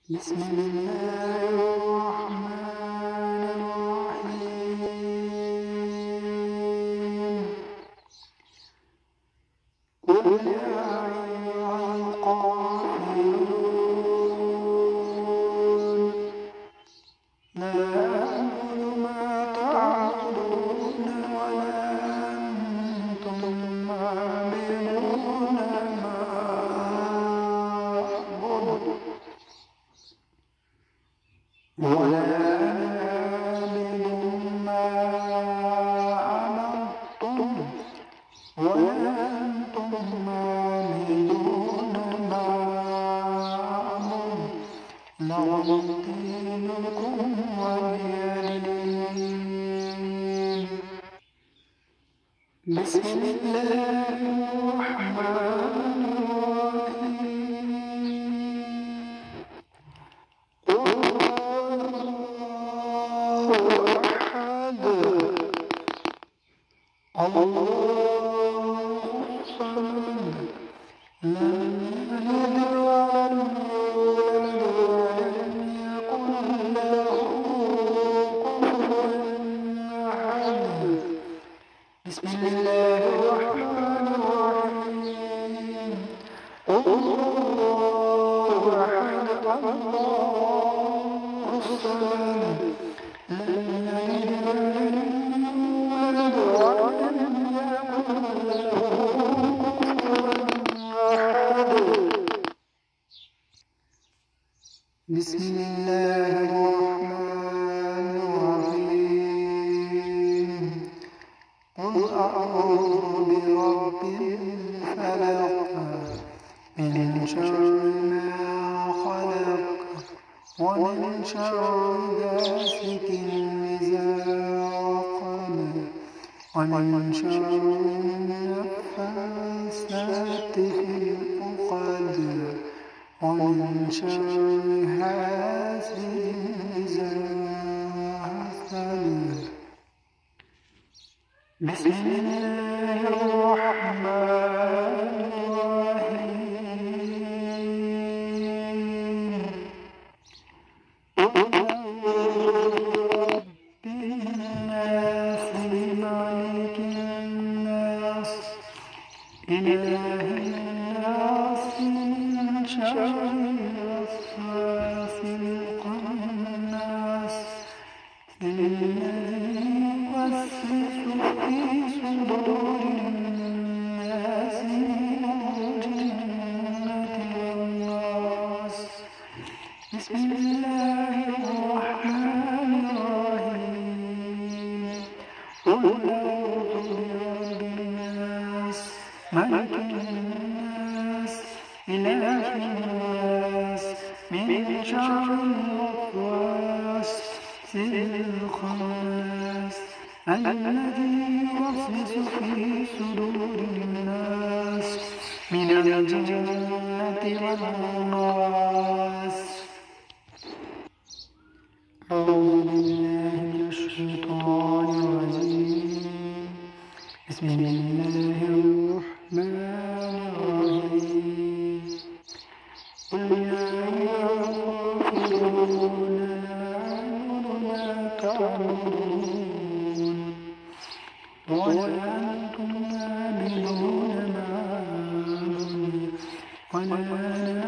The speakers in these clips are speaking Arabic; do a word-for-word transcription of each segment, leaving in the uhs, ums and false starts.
بسم الله الرحمن الرحيم. قل يا أيها القافرون لا أعبد ما تعبدون ولا أنتم عابدون ما أعبد ولا أنا عابد ما عبدتم ولا أنتم عابدون ما أعبد لكم دينكم ولي دين. بسم الله الرحمن الرحيم. قل الله أحد الله الصمد لم يلد ولم يولد ولم يكن له كفوا أحد. بسم الله الرحمن الرحيم. قل الله أحد الله الصمد لم يلد ولم يولد ولم يكن له كفوا أحد. بسم الله الرحمن الرحيم. قل أعوذ برب الفلق من شر ما خلق ومن شر غاسق إذا وقب ومن شر النفاثات في العقد ومن شر حاسد إذا حسد. بسم الله الرحمن الرحيم. قل أعوذ برب الناس ملك الناس إله الناس من شر الوسواس الخناس الذي يوسوس في صدور الناس من الجنة والناس. بسم الله الرحمن الرحيم. قل أعوذ برب الناس ملك الناس إله الناس من شر الوسواس الخناس الذي يوسوس في صدور الناس من الجنة والناس. أعوذ بالله من الشيطان الرجيم. بسم الله الرحمن الرحيم. قل يا أيها الكافرون تعبدون ولا أنتم عابدون ما أعبد ولا أنا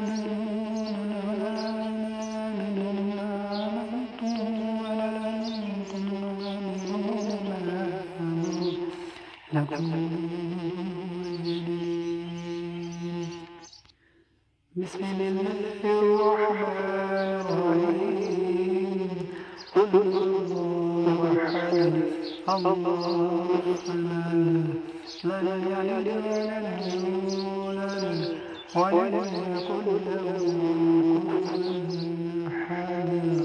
عابد ما عبدتم ولا أنتم عابدون ما أعبد لكم ولي دين. بسم الله الرحمن الرحيم. قل الله أحد الله الصمد لم يلد ولم يولد ولم يكن له كفوا أحد.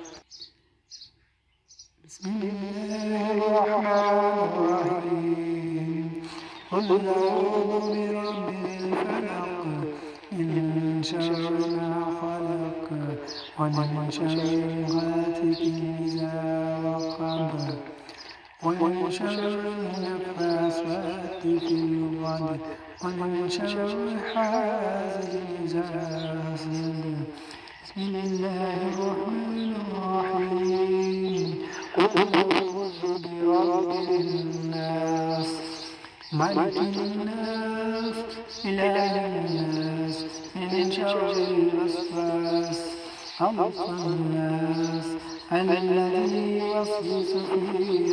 بسم الله الرحمن الرحيم. قل أعوذ برب الفلق من شر ما خلق ومن شر غاسق إذا وقب ومن شر النفاثات في العقد ومن شر حاسد إذا حسد. بسم الله الرحمن الرحيم قل أعوذ برب الناس ملك الناس إله الناس من شر الوسواس الناس الذي يوسوس في